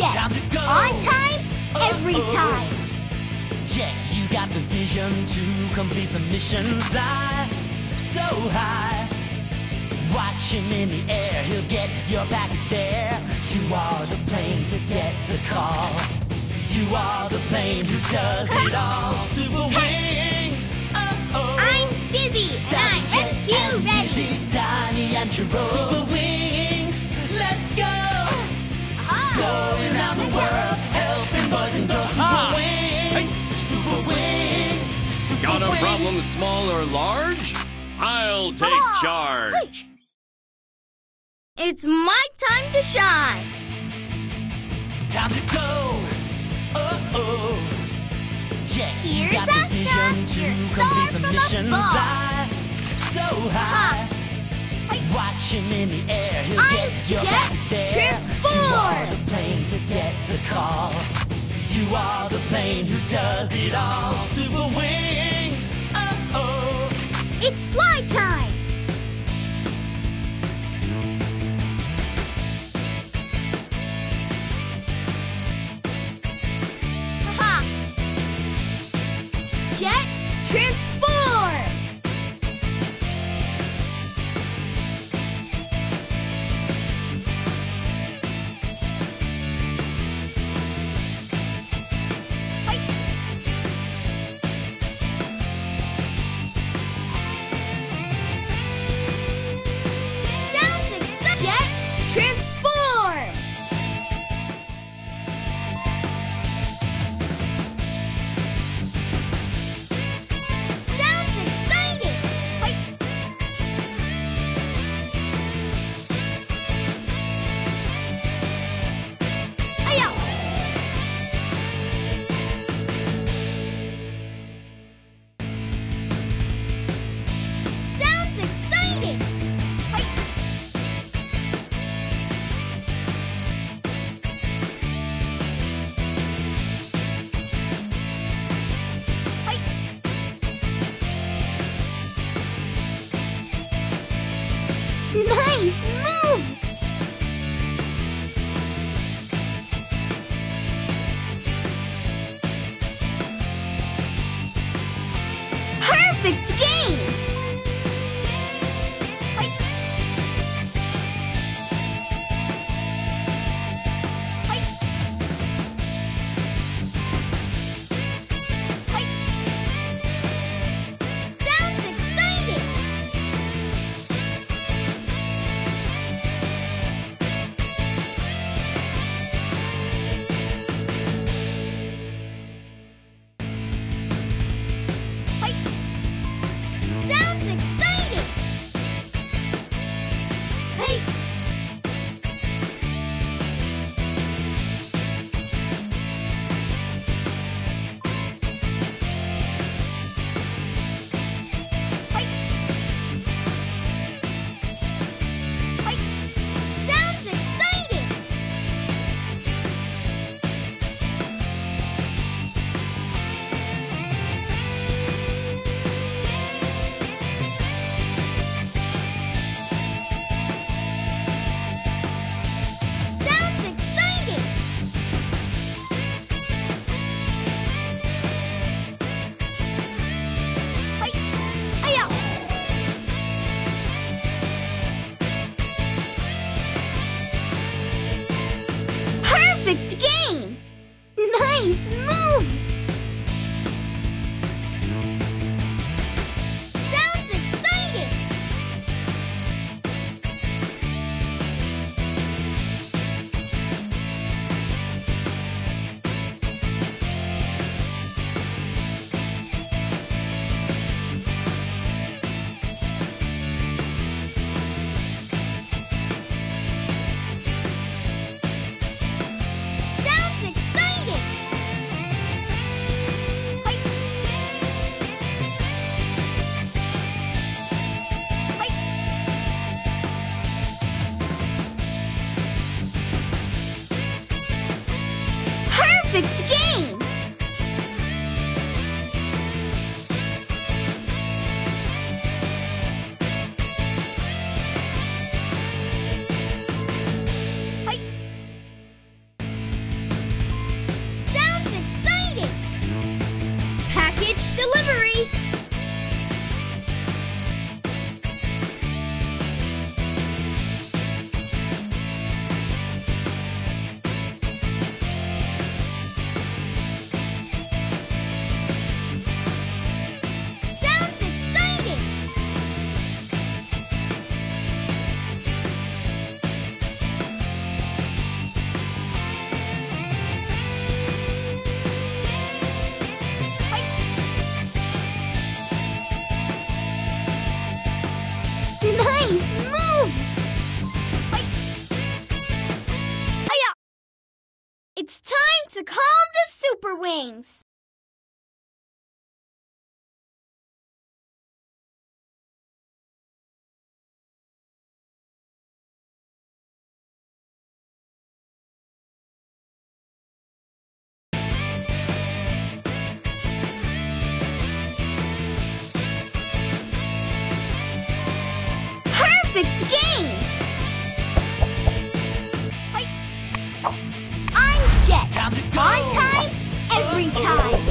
Jett. Time to go. On time, every time. Jett, you got the vision to complete the mission. Fly so high. Watch him in the air, he'll get your package there. You are the plane to get the call. You are the plane who does it all. Super wings, oh-oh. I'm dizzy, and I'm rescue ready. Dizzy, Donnie, and Jerome. Super wings, let's go. Going around the world, helping boys and girls. Super wings, super wings, super Got a wings. problem, small or large? I'll take charge. It's my time to shine. Time to go. Oh-oh. Jett, you Here's got the vision Astra, to your complete star the from mission. above. Fly so high. Watch him in the air, he'll I'm get your Jett package there. Transform. You are the plane to get the call. You are the plane who does it all. Super wings, oh-oh. It's fly time. Jett, transform! Sounds exciting! Jett, transform! Sounds exciting! Hi-ya! Sounds exciting! Nice move! Perfect game! Sounds exciting! Sounds exciting! Hey! Sounds exciting! Sounds exciting! Hi-ya! Perfect game! Nice move! Sounds exciting! Sounds exciting! Perfect game! It's time to calm the Super Wings. Perfect game! I'm Jet. Time to go. On time, every time.